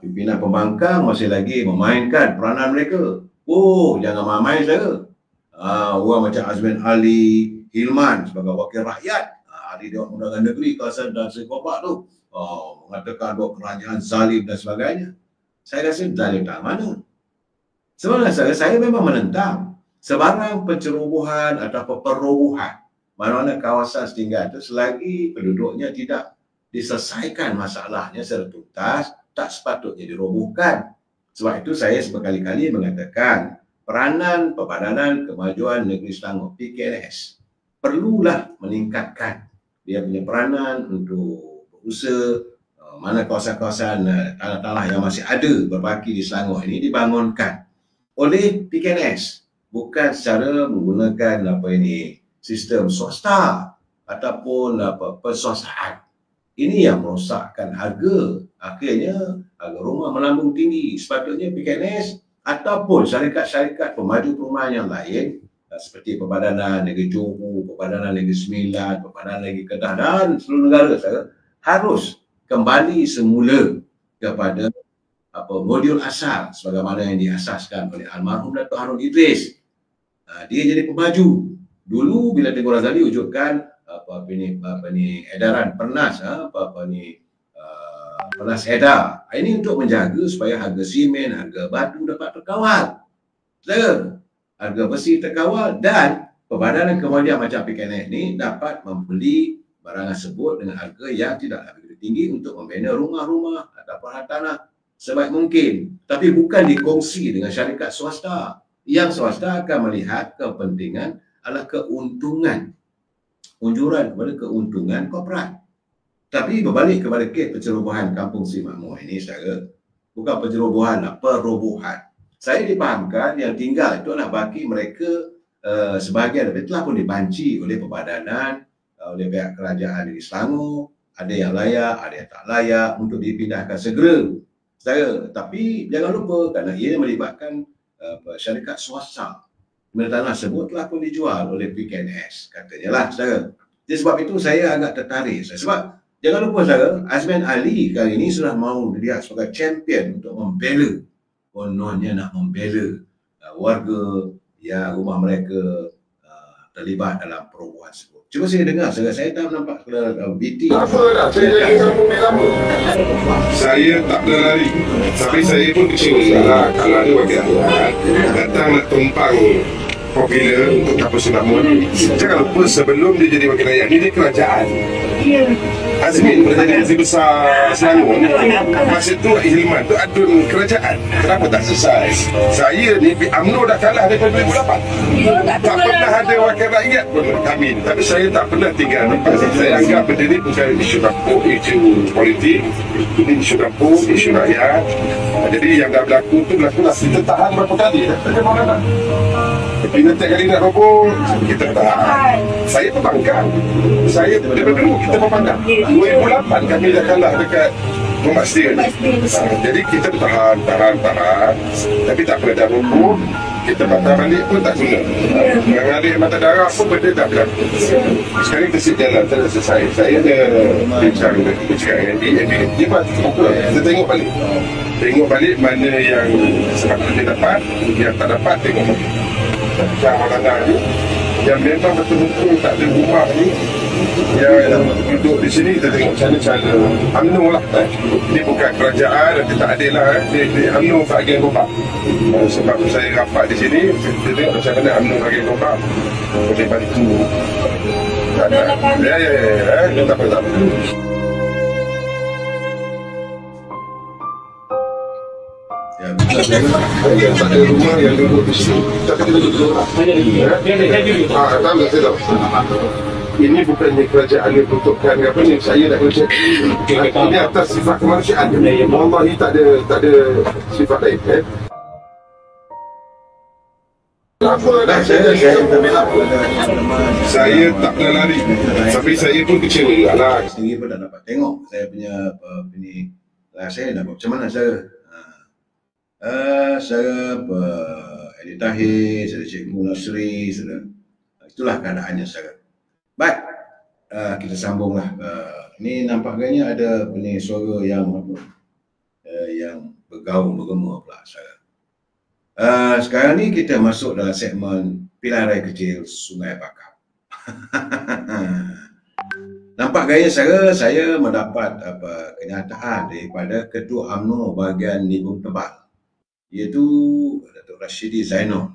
pimpinan pembangkang masih lagi memainkan peranan mereka. Oh, jangan main-main saya. Orang macam Azmin Ali, Hilman sebagai wakil rakyat, ahli Dewan Undangan Negeri kawasan dan Sekobak tu, mengatakan bahawa kerajaan zalim dan sebagainya. Saya rasa zalim tak mana. Sebenarnya saya memang menentang sebarang pencerobohan atau perobohan mana-mana kawasan setinggal itu selagi penduduknya tidak diselesaikan masalahnya secara tuntas, tak sepatutnya dirobohkan. Sebab itu saya berkali-kali mengatakan peranan Perbadanan Kemajuan Negeri Selangor PKNS perlulah meningkatkan dia punya peranan untuk berusaha mana kawasan-kawasan tanah-tanah yang masih ada berbaki di Selangor ini dibangunkan oleh PKNS, bukan secara menggunakan sistem swasta ataupun perswastaan. Ini yang merosakkan harga. Akhirnya harga rumah melambung tinggi. Sepatutnya PKNS ataupun syarikat-syarikat pemaju perumahan yang lain seperti Perbadanan Negeri Johor, Perbadanan Negeri Sembilan, Perbadanan Negeri Kedah dan seluruh negara harus kembali semula kepada modul asal sebagaimana yang diasaskan oleh almarhum Datuk Harun Idris. Dia jadi pemaju. Dulu bila Tengku Razali wujudkan edaran Pernas, Pernas Edar. Ini untuk menjaga supaya harga simen, harga batu dapat terkawal. Harga besi terkawal dan Perbadanan Kemajuan macam PKNS ni dapat membeli barangan tersebut dengan harga yang tidak begitu tinggi untuk membina rumah-rumah ataupun tanah sebaik mungkin. Tapi bukan dikongsi dengan syarikat swasta. Yang swasta akan melihat kepentingan adalah keuntungan. Unjuran kepada keuntungan korporat. Tapi berbalik kepada kes pencerobohan Kampung Sri Makmur ini, saudara, bukan pencerobohan, perobohan. Saya dipahamkan yang tinggal itu adalah baki mereka sebahagian telah pun dibanci oleh Perbadanan, oleh pihak kerajaan di Selangor. Ada yang layak, ada yang tak layak untuk dipindahkan segera. Saudara, tapi jangan lupa kerana ia melibatkan syarikat swasta. Tanah tersebut telah pun dijual oleh PKNS, katanya lah, saudara. Jadi sebab itu saya agak tertarik. Sebab jangan lupa, saudara, Azmin Ali kali ini sudah mahu dilihat sebagai champion untuk membela. Kononnya nak membela warga yang rumah mereka terlibat dalam perobohan tersebut. Cuba saya dengar, saya tak nampak BT. Apa dah, saya jadi kampung lama. Saya tak pernah lari. Tapi saya pun kecewa kalau ada wakil rakyat datang nak tumpang popular untuk Kampung Sri Makmur. Jangan lupa sebelum dia jadi wakil rakyat, dia kerajaan. Azmin menjadi Azim Besar Selangor. Masa tu Hilman tu adun kerajaan. Kenapa tak selesai? Saya ni UMNO dah kalah daripada 2008. Tak pernah ada wakil rakyat pun kami. Tapi saya tak pernah tinggal tempat. Saya anggap benda ni bukan isu dapur, isu politik. Ini isu dapur, isu rakyat. Jadi yang dah berlaku tu berlakulah. Kita tahan berapa kali dah. Bila tiap kali nak roboh, kita tahan. Saya pembangkang. Saya daripada dulu kita pembangkang. 2008 kami dah kalah dekat Muhammad Steel. Jadi kita tahan. Tapi tak pernah dah roboh. Kita patah balik pun tak guna. Mengalir mata darah pun benda tak berlaku. Sekarang kita sit jalan, tak selesai. Saya ada bincang dengan dia buat buku. Kita tengok balik mana yang sepatutnya dapat, yang tak dapat tengok balik. Yang Malangah ni, yang memang betul-betul tak ada rumah ni, yang duduk di sini, kita tengok cara-cara UMNO lah. Ini bukan kerajaan, nanti tak adil lah. Dia UMNO bahagian Gobak. Sebab saya rapat di sini, kita tengok macam mana UMNO bahagian Gobak boleh bantu. Ya, tak apa. Yang tak ada rumah yang duduk di sini. Tapi kita duduk. Saya tahu. Ini bukannya kerajaan yang peruntukkan apa ni. Saya nak kerja. Ini atas sifat kemanusiaan. Wallahi tak ada sifat lain. Saya tak pernah lari. Tapi saya pun kecewa. Sendiri pun tak dapat tengok saya punya ini. Saya nak buat macam mana saya. Saya Eddie Tahir, saya Cikgu Nasri, itulah keadaannya saya. Baik, kita sambunglah. Ini nampaknya ada punya suara yang bergaung bergema pula saya. Sekarang ni kita masuk dalam segmen pilihan raya kecil Sungai Bakap. Nampak gaya saya mendapat kenyataan daripada Ketua UMNO bahagian Nibong Tebal, iaitu Datuk Rashidi Zainal.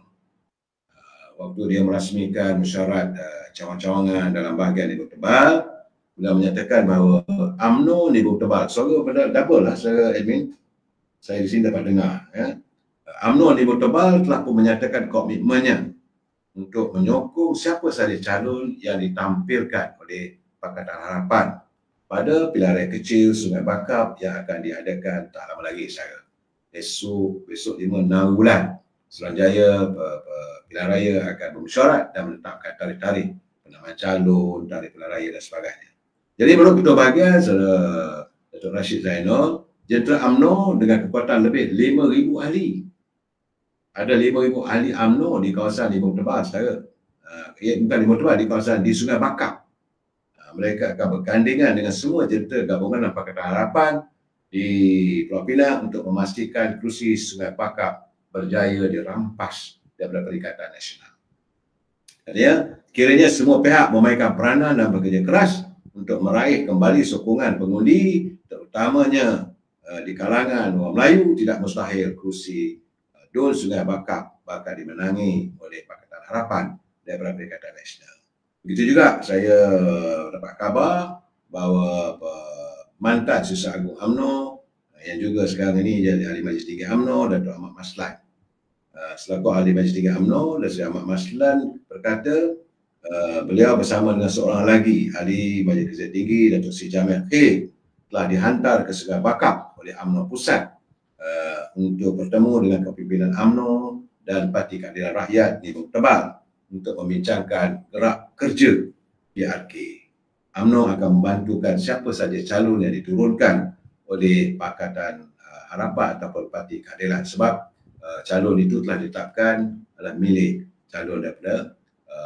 Waktu dia merasmikan mesyuarat cawangan-cawangan dalam bahagian Nibong Tebal, beliau menyatakan bahawa UMNO Nibong Tebal, suara pada double lah saya admin, saya di sini dapat dengar. UMNO Nibong Tebal telah pun menyatakan komitmennya untuk menyokong siapa sahaja calon yang ditampilkan oleh Pakatan Harapan pada pilihan raya kecil Sungai Bakap yang akan diadakan tak lama lagi saya. Besok 5-6 bulan Suruhanjaya pilihan raya akan bermesyuarat dan menetapkan tarikh-tarikh penamaan calon, tarikh pilihan raya dan sebagainya. Jadi menurut Ketua Bahagian Datuk Rashid Zainal, jentera UMNO dengan kekuatan lebih 5,000 ahli. Ada 5,000 ahli UMNO di kawasan Nibong Tebal saudara. Bukan Nibong Tebal, di kawasan di Sungai Bakap. Mereka akan bergandingan dengan semua jentera gabungan Pakatan Harapan di Pulau Pinang untuk memastikan kerusi Sungai Bakap berjaya dirampas daripada Perikatan Nasional. Jadi kiranya semua pihak memainkan peranan dan bekerja keras untuk meraih kembali sokongan pengundi, terutamanya di kalangan orang Melayu. Tidak mustahil kerusi Dun Sungai Bakap bakal dimenangi oleh Pakatan Harapan daripada Perikatan Nasional. Begitu juga saya dapat khabar bahawa mantan Susah Agung UMNO yang juga sekarang ini jadi Ahli Majlis Tinggi UMNO, Datuk Ahmad Maslan. Selaku Ahli Majlis Tinggi UMNO, Datuk Ahmad Maslan berkata beliau bersama dengan seorang lagi Ahli Majlis Tinggi, Datuk Sri Jamil Khair, telah dihantar ke Sungai Bakap oleh UMNO Pusat untuk bertemu dengan kepimpinan UMNO dan Parti Keadilan Rakyat Nibong Tebal untuk membincangkan gerak kerja PRK. UMNO akan membantukan siapa saja calon yang diturunkan oleh Pakatan Harapan ataupun Parti Keadilan, sebab calon itu telah ditetapkan adalah milik calon daripada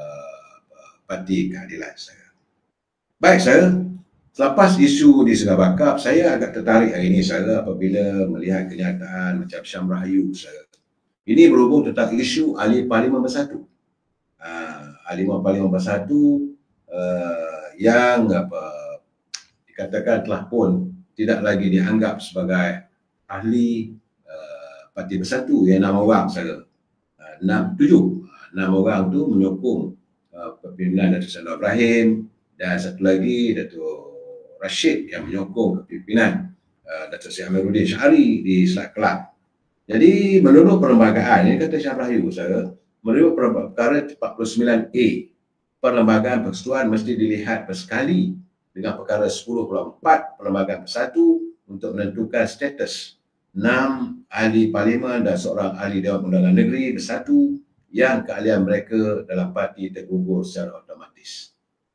Parti Keadilan saya. Baik saya, selepas isu di Sungai Bakap, saya agak tertarik hari ini saya apabila melihat kenyataan macam Syam Rahayu saya. Ini berhubung tentang isu Ahli Parlimen Bersatu. Ahli Parlimen Bersatu yang dikatakan telah pun tidak lagi dianggap sebagai ahli Parti Bersatu, yang 6 orang saja. 6 orang tu menyokong kepimpinan Datuk Seri Ibrahim, dan satu lagi Datuk Rashid yang menyokong kepimpinan Datuk Seri Amiruddin Syahari di Selat Kelab. Jadi menurut perlembagaan, ini kata Syam Rahayu saya, menurut perkara 49A, Perlembagaan Persekutuan mesti dilihat bersekali dengan perkara 10/4 Perlembagaan Bersatu untuk menentukan status 6 ahli parlimen dan seorang ahli Dewan Undangan Negeri Bersatu yang keahlian mereka dalam parti tergugur secara otomatis.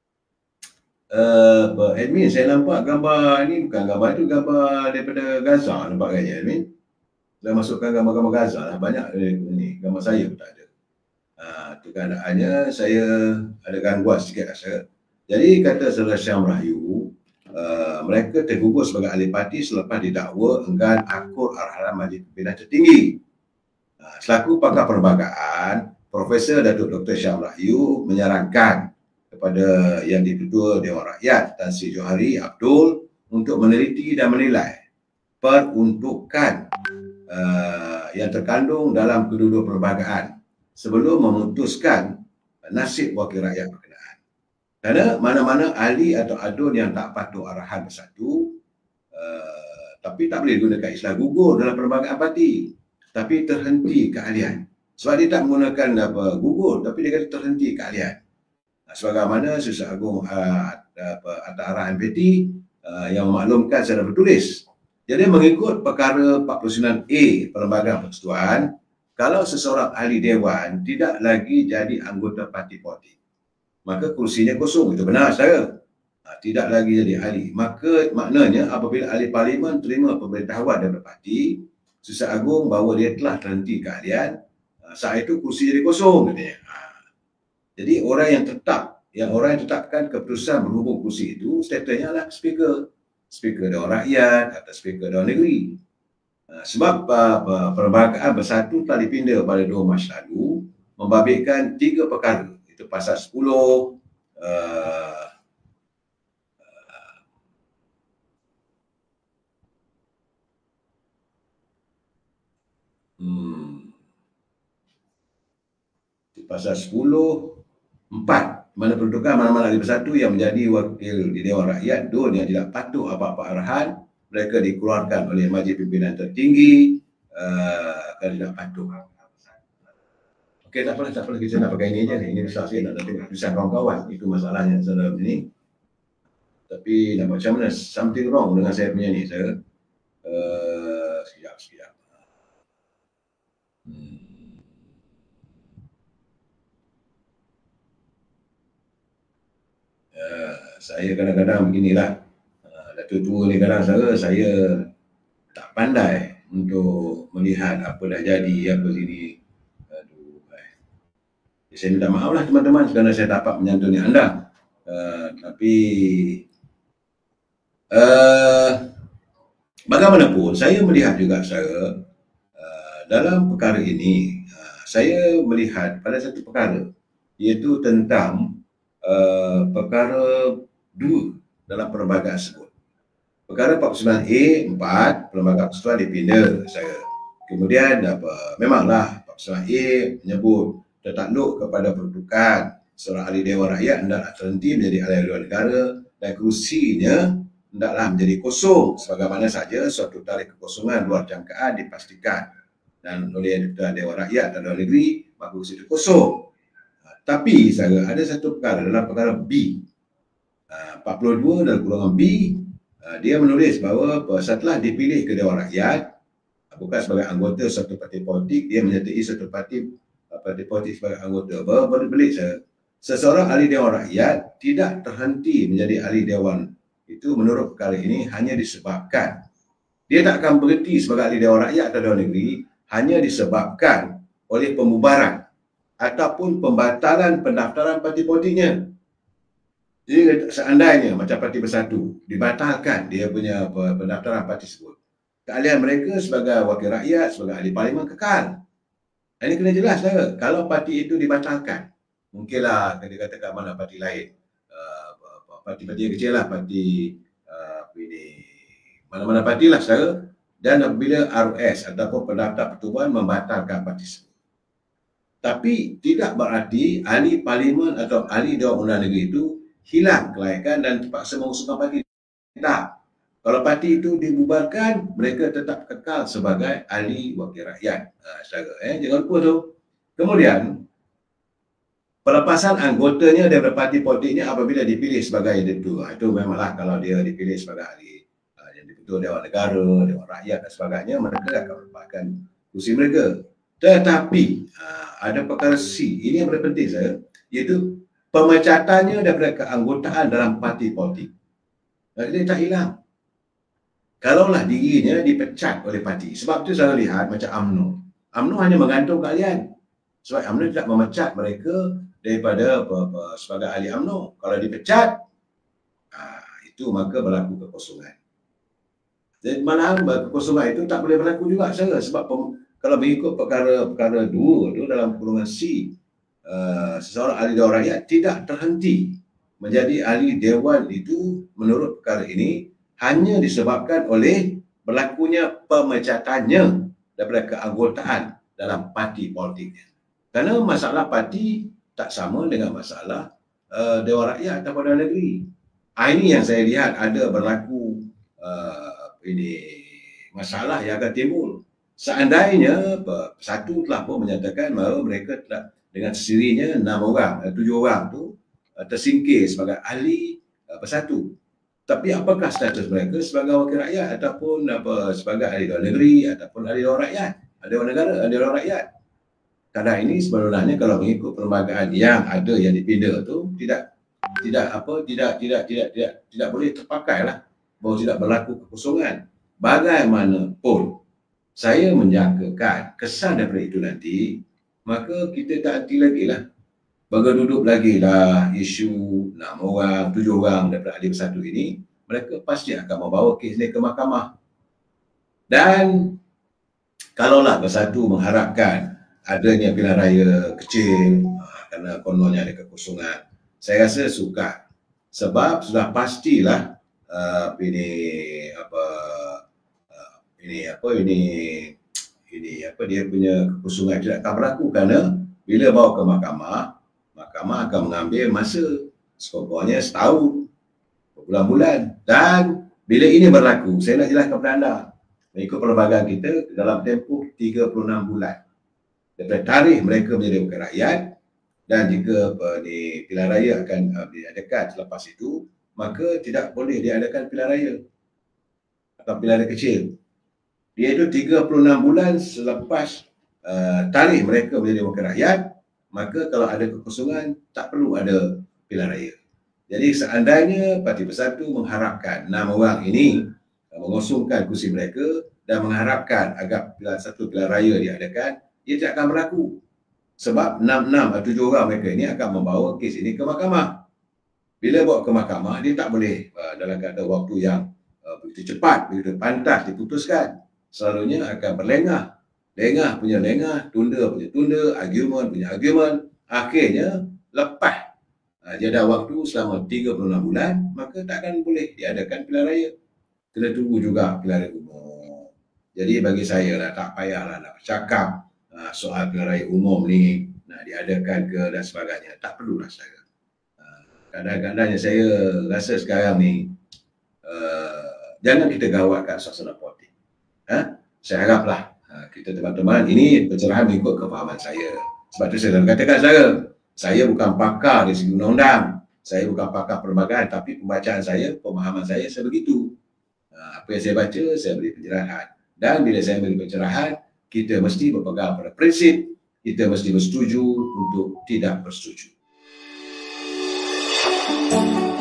Admin, saya nampak gambar ini, bukan gambar itu, gambar daripada Gaza, nampak gaya admin. Saya masukkan gambar-gambar Gaza lah, banyak ni, gambar saya pun tak ada. Itu keadaannya, saya ada gangguan sikit rasa. Jadi kata Saudara Syam Rahayu, mereka tergugur sebagai ahli parti selepas didakwa enggan akur arahan Majlis Pimpinan Tertinggi. Selaku pakar perlembagaan, Profesor Datuk Dr. Syam Rahayu menyarankan kepada Yang di-Ketua Dewan Rakyat Tan Sri Johari Abdul untuk meneliti dan menilai peruntukan yang terkandung dalam kedua-dua perlembagaan sebelum memutuskan nasib wakil rakyat berkenaan. Kerana mana-mana ahli atau adun yang tak patuh arahan Bersatu, tapi tak boleh gunakan istilah gugur dalam perlembagaan parti, tapi terhenti keahlian. Sebab dia tak menggunakan gugur, tapi dia kata terhenti keahlian. Sebagaimana Susah Agung atas arahan MPT yang memaklumkan secara bertulis. Jadi mengikut perkara 49A Perlembagaan Persekutuan, kalau seseorang ahli dewan tidak lagi jadi anggota parti politik, maka kursinya kosong. Itu benar saudara. Tidak lagi jadi ahli. Maka maknanya apabila ahli parlimen terima pemberitahuan daripada parti, Susah Agung bahawa dia telah terhenti keahlian, saat itu kursi jadi kosong katanya. Jadi orang yang tetapkan keputusan berhubung kursi itu, statusnya adalah speaker Dewan Rakyat atau speaker Dewan Negeri. Sebab Perlembagaan Bersatu telah dipinda pada 2 Mac lalu, membabitkan 3 perkara. Itu pasal 10, pasal 10, 4, mana peruntukan mana-mana ahli bersatu yang menjadi wakil di Dewan Rakyat, yang tidak patuh apa-apa arahan, mereka dikeluarkan oleh Majlis Pimpinan Tertinggi kerana tidak patuh. Okey, tak apalah, kita nak pakai ini je. Ini besar sikit, nak tengok tulisan kawan-kawan. Itu masalahnya dalam ini. Tapi nak macam mana? Something wrong dengan saya punya ni, saya. Sekejap. Saya kadang-kadang beginilah. Datuk tua ni kadang saya tak pandai untuk melihat apa dah jadi, apa sini. Saya minta maaf lah teman-teman kerana saya dapat menyantuni anda. Tapi bagaimanapun saya melihat juga dalam perkara ini, saya melihat pada satu perkara, iaitu tentang perkara 2 dalam perlembagaan tersebut. Perkara 49A 4, Perlembagaan Persatuan dipinda saya. Kemudian memanglah 49A menyebut tertakluk kepada peruntukan seorang ahli Dewan Rakyat hendaklah terhenti menjadi ahli Dewan Negara dan kerusinya hendaklah menjadi kosong sebagaimana saja suatu tarikh kekosongan luar jangkaan dipastikan dan oleh Dewan Rakyat dan Dewan Negeri, maka kerusi itu kosong. Tapi ada satu perkara dalam perkara B 42 dalam golongan B, dia menulis bahawa setelah dipilih ke Dewan Rakyat, bukan sebagai anggota suatu parti politik, dia menyertai suatu parti politik sebagai anggota. Berbalik seseorang ahli Dewan Rakyat tidak terhenti menjadi ahli Dewan itu menurut perkara ini hanya disebabkan dia tak akan berhenti sebagai ahli Dewan Rakyat atau Dewan Negeri hanya disebabkan oleh pembubaran ataupun pembatalan pendaftaran parti politiknya. Jadi seandainya macam Parti Bersatu dibatalkan dia punya pendaftaran parti tersebut, keahlian mereka sebagai wakil rakyat, sebagai ahli parlimen kekal. Ini kena jelas lah. Kalau parti itu dibatalkan, mungkinlah dia katakan mana parti lain, parti-parti yang kecil lah, parti mana-mana parti lah saudara. Dan apabila RS ataupun pendaftar pertubuhan membatalkan parti tersebut, tapi tidak berarti ahli parlimen atau ahli Dewan Undangan Negeri itu hilang kelayakan dan terpaksa mengusungkan parti. Tak. Kalau parti itu dibubarkan, mereka tetap kekal sebagai ahli wakil rakyat. Jangan lupa tu. Kemudian, pelepasan anggotanya daripada parti politiknya apabila dipilih sebagai itu memanglah kalau dia dipilih sebagai ahli yang dibentuk Dewan Negara, Dewan Rakyat dan sebagainya, mereka akan melepaskan kursi mereka. Tetapi ada perkara C, ini yang paling penting saya, iaitu pemecatannya daripada keanggotaan dalam parti politik. Dia tak hilang. Kalaulah dirinya dipecat oleh parti. Sebab itu saya lihat macam UMNO. UMNO hanya menggantung keahlian. Sebab UMNO tidak memecat mereka daripada sebagai ahli UMNO. Kalau dipecat, itu maka berlaku kekosongan. Dan malahan kekosongan itu tak boleh berlaku juga saya. Sebab kalau mengikut perkara 2 itu dalam golongan C, seseorang ahli Dewan Rakyat tidak terhenti menjadi ahli Dewan itu menurut perkara ini hanya disebabkan oleh berlakunya pemecatannya daripada keanggotaan dalam parti politiknya. Kerana masalah parti tak sama dengan masalah Dewan Rakyat atau Dewan Negeri. Ini yang saya lihat ada berlaku masalah yang akan timbul. Seandainya Persatu telah pun menyatakan bahawa mereka telah dengan sendirinya 7 orang tu tersingkir sebagai ahli Persatu. Tapi apakah status mereka sebagai wakil rakyat ataupun sebagai ahli Dewan Negeri ataupun ahli Dewan Rakyat, Dewan Negara, Dewan Rakyat? Kadang ini sebenarnya kalau mengikut perlembagaan yang ada yang dipinda tu tidak boleh terpakailah bahawa tidak berlaku kekosongan. Bagaimanapun saya menjangkakan kesan daripada itu nanti, maka kita tak henti lagi lah. Duduk lagi lah isu 6 orang, 7 orang daripada ahli Bersatu ini, mereka pasti akan membawa kes ini ke mahkamah. Dan Kalaulah Bersatu mengharapkan adanya pilihan raya kecil kerana kononnya ada kekosongan, saya rasa sukar. Sebab sudah pastilah dia punya kekosongan tidak akan berlaku, kerana bila bawa ke mahkamah, mahkamah akan mengambil masa sekurang-kurangnya setahun, berbulan-bulan. Dan bila ini berlaku, saya nak jelaskan kepada anda, mengikut perlembagaan kita dalam tempoh 36 bulan daripada tarikh mereka menjadi wakil rakyat, dan jika pilihan raya akan diadakan selepas itu, maka tidak boleh diadakan pilihan raya atau pilihan raya kecil. Iaitu 36 bulan selepas tarikh mereka menjadi wakil rakyat, maka kalau ada kekosongan tak perlu ada pilihan raya. Jadi seandainya Parti Bersatu mengharapkan 6 orang ini mengosongkan kursi mereka dan mengharapkan agar satu pilihan raya diadakan, ia tidak akan berlaku. Sebab 6 atau 7 orang mereka ini akan membawa kes ini ke mahkamah. Bila bawa ke mahkamah, dia tak boleh dalam keadaan waktu yang begitu cepat, begitu pantas diputuskan. Selalunya akan berlengah. Lengah punya lengah, tunda punya tunda, argument punya argument. Akhirnya lepas jadah waktu selama 36 bulan, maka takkan boleh diadakan pilihan raya. Kena tunggu juga pilihan raya umum. Jadi bagi saya lah, tak payahlah nak bercakap soal pilihan raya umum ni nak diadakan ke dan sebagainya. Tak perlulah saya. Kadang-kadangnya saya rasa sekarang ni jangan kita gawatkan suasana politik. Saya haraplah kita teman-teman ini pencerahan mengikut kefahaman saya. Sebab tu saya katakan saya bukan pakar dari segi undang-undang, saya bukan pakar perlembagaan, tapi pembacaan saya, pemahaman saya sebegitu. Apa yang saya baca, saya beri pencerahan. Dan bila saya beri pencerahan, kita mesti berpegang pada prinsip, kita mesti bersetuju untuk tidak bersetuju.